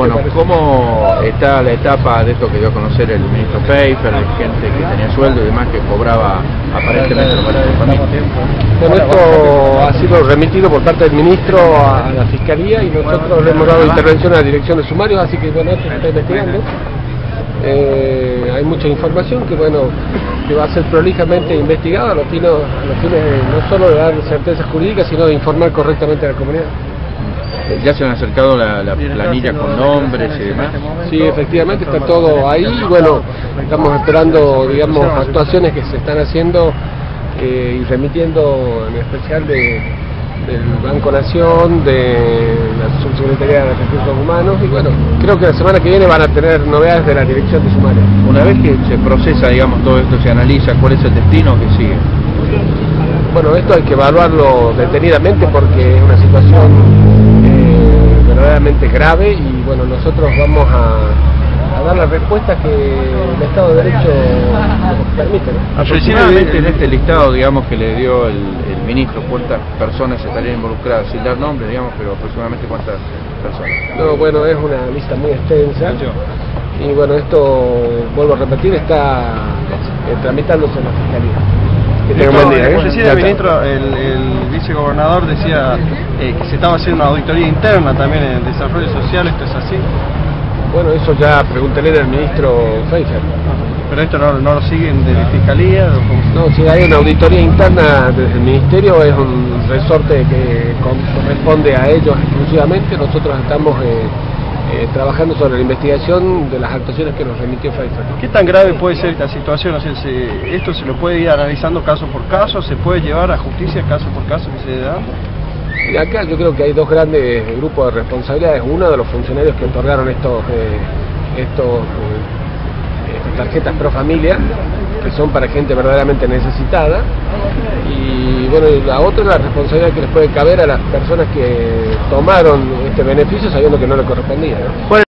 Bueno, ¿cómo está la etapa de esto que dio a conocer el ministro Pfeiffer, de gente que tenía sueldo y demás que cobraba aparentemente para su familia? Bueno, esto ha sido remitido por parte del ministro a la Fiscalía y nosotros le hemos dado intervención a la Dirección de Sumarios, así que bueno, esto se está investigando. Hay mucha información que bueno, que va a ser prolijamente investigada a los fines no solo de dar certezas jurídicas, sino de informar correctamente a la comunidad. ¿Ya se han acercado la planilla con nombres y demás? Sí, efectivamente está todo ahí y bueno, estamos esperando, digamos, actuaciones que se están haciendo y remitiendo en especial del Banco Nación, de la Subsecretaría de Recursos Humanos y bueno, creo que la semana que viene van a tener novedades de la Dirección de Sumarios. Una vez que se procesa, digamos, todo esto, se analiza cuál es el destino que sigue. Bueno, esto hay que evaluarlo detenidamente porque es una situación verdaderamente grave y bueno, nosotros vamos a dar la respuesta que el Estado de Derecho nos permite, ¿no? Aproximadamente en este listado, digamos, que le dio el ministro, ¿cuántas personas estarían involucradas? Sin dar nombres, digamos, pero aproximadamente ¿cuántas personas? No, bueno, es una lista muy extensa y bueno, esto, vuelvo a repetir, está tramitándose en la Fiscalía. Decía el ministro, el vicegobernador decía que se estaba haciendo una auditoría interna también en el desarrollo social, ¿esto es así? Bueno, eso ya pregúntale al ministro Pfeiffer. ¿Pero esto no lo siguen de la Fiscalía? No, si hay una auditoría interna desde el Ministerio, es un resorte que corresponde a ellos exclusivamente. Nosotros estamos trabajando sobre la investigación de las actuaciones que nos remitió Pfeiffer. ¿Qué tan grave puede ser esta situación? O sea, ¿esto se lo puede ir analizando caso por caso? ¿Se puede llevar a justicia caso por caso que se da? Y acá yo creo que hay dos grandes grupos de responsabilidades. Uno de los funcionarios que otorgaron estas tarjetas pro familia, que son para gente verdaderamente necesitada, y bueno, y la otra es la responsabilidad que les puede caber a las personas que tomaron este beneficio sabiendo que no le correspondía, ¿no?